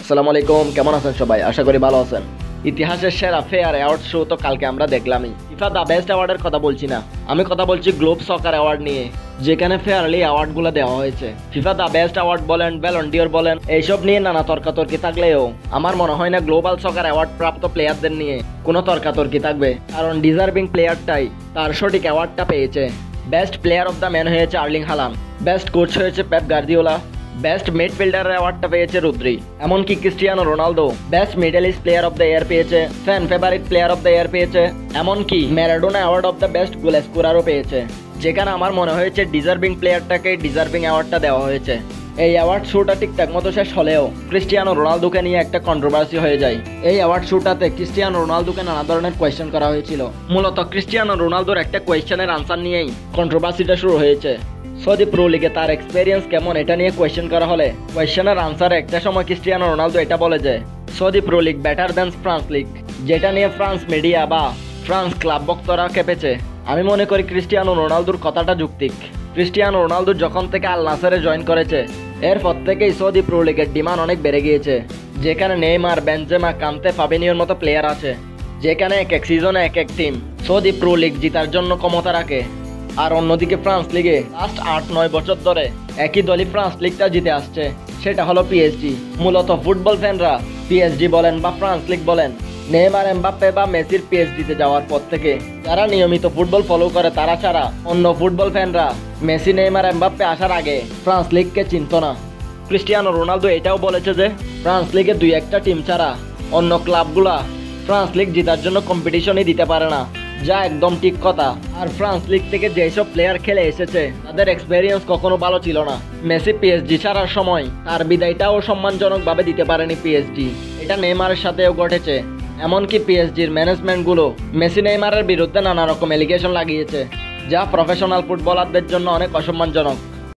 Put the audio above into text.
আসসালামু আলাইকুম, কেমন আছেন সবাই? আশা করি ভালো আছেন। ইতিহাসের সেরা ফেয়ার অ্যাওয়ার্ড শো তো কালকে আমরা দেখলামই। ফিফা দ্য বেস্ট অ্যাওয়ার্ডের কথা বলছি না, আমি কথা বলছি গ্লোব সকার অ্যাওয়ার্ড নিয়ে, যেখানে ফেয়ারলি অ্যাওয়ার্ডগুলো দেওয়া হয়েছে। ফিফা দ্য বেস্ট অ্যাওয়ার্ড বলেন, ব্যালন ডিওর বলেন, এইসব নিয়ে নানা তর্কাতর্কি থাকলেও আমার মনে হয় না গ্লোবাল সকার অ্যাওয়ার্ড প্রাপ্ত প্লেয়ারদের নিয়ে কোনো তর্কাতর্কি থাকবে, কারণ ডিজার্ভিং প্লেয়ারটাই তার সঠিক অ্যাওয়ার্ডটা পেয়েছে। Best player of the man হয়েছে আর্লিং হালান্ড, বেস্ট কোচ হয়েছে পেপ গার্দিওলা, বেস্ট মিডফিল্ডার অ্যাওয়ার্ডটা পেয়েছে রুদ্রি, এমনকি Cristiano Ronaldo best Middle East player of the year পেয়েছে, fan favourite player of the year পেয়েছে, এমনকি Maradona award of the best goal স্কোরারও পেয়েছে। যেখানে আমার মনে হয়েছে ডিজার্ভিং প্লেয়ারটাকে ডিজার্ভিং অ্যাওয়ার্ডটা দেওয়া হয়েছে। এই অ্যাওয়ার্ড শোটা ঠিকঠাক মতো শেষ হলেও ক্রিস্টিয়ানো রোনালদোকে নিয়ে একটা কন্ট্রোভার্সি হয়ে যায়। এই অ্যাওয়ার্ড শোটাতে ক্রিস্টিয়ানো রোনালদোকে নানা ধরনের কোয়েশ্চেন করা হয়েছিল। মূলত ক্রিস্টিয়ানো রোনালদোর একটা কোয়েশ্চেনের আনসার নিয়েই কন্ট্রোভার্সিটা শুরু হয়েছে। সৌদি প্রো লিগে তার এক্সপেরিয়েন্স কেমন এটা নিয়ে কোয়েশ্চেন করা হলে কোয়েশ্চেনের আনসারে একটা সময় ক্রিস্টিয়ানো রোনালদো এটা বলে যে Saudi Pro League better than France League, যেটা নিয়ে ফ্রান্স মিডিয়া বা ফ্রান্স ক্লাব ভক্তরা কেঁপেছে। আমি মনে করি ক্রিস্টিয়ানো রোনালদোর কথাটা যুক্তিক। ক্রিস্টিয়ানো রোনালদো যখন থেকে আল নাসেরে জয়েন করেছে এরপর থেকেই সৌদি প্রো লিগের ডিমান্ড অনেক বেড়ে গিয়েছে, যেখানে নেইমার, বেনজেমা, কান্তে, ফাবিনিওর মতো প্লেয়ার আছে, যেখানে এক এক সিজনে এক এক টিম সৌদি প্রো লিগ জিতার জন্য ক্ষমতা রাখে। আর অন্যদিকে ফ্রান্স লিগে লাস্ট 8-9 বছর ধরে একই দলই ফ্রান্স লিগটা জিতে আসছে, সেটা হলো পিএসজি। মূলত ফুটবল ফ্যানরা পিএসজি বলেন বা ফ্রান্স লিগ বলেন, নেইমার, এমবাপ্পে বা মেসির পিএসজিতে যাওয়ার পর থেকে যারা নিয়মিত ফুটবল ফলো করে তারা ছাড়া অন্য ফুটবল ফ্যানরা মেসি, নেইমার, এমবাপ্পে আসার আগে ফ্রান্স লিগকে চিনত না। ক্রিস্টিয়ানো রোনালদো এটাও বলেছে যে ফ্রান্স লিগে 2-1টা টিম ছাড়া অন্য ক্লাবগুলা ফ্রান্স লিগ জেতার জন্য কম্পিটিশনই দিতে পারে না, যা একদম ঠিক কথা। আর ফ্রান্স লিগ থেকে যেসব প্লেয়ার খেলে এসেছে তাদের এক্সপেরিয়েন্স কখনো ভালো ছিল না। মেসি পিএসজি ছাড়ার সময় তার বিদায়টাও সম্মানজনকভাবে দিতে পারেনি পিএসজি, এটা নেইমারের সাথেও ঘটেছে। এমনকি পিএসজির ম্যানেজমেন্টগুলো মেসি, নেইমারের বিরুদ্ধে নানা রকম এলিগেশন লাগিয়েছে, যা প্রফেশনাল ফুটবলারদের জন্য অনেক অসম্মানজনক।